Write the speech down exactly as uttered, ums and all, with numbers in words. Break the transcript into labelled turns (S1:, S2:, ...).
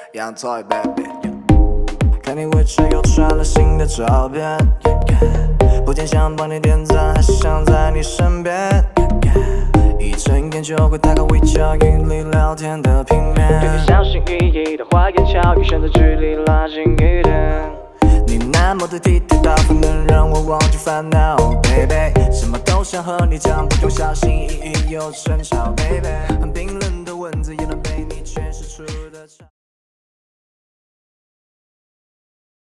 S1: Young Toy Baby。看你 WeChat 又传了新的照片，不仅想帮你点赞，还想在你身边。一睁眼就会打开 WeChat 与你聊天的平面，
S2: 对你小心翼翼的花言巧语，选择距离拉近一点。
S1: 你那么的体贴到分能让我忘记烦恼 ，baby， 什么都想和你讲，不用小心翼翼又争吵 ，baby， 很冰冷的文字也能被。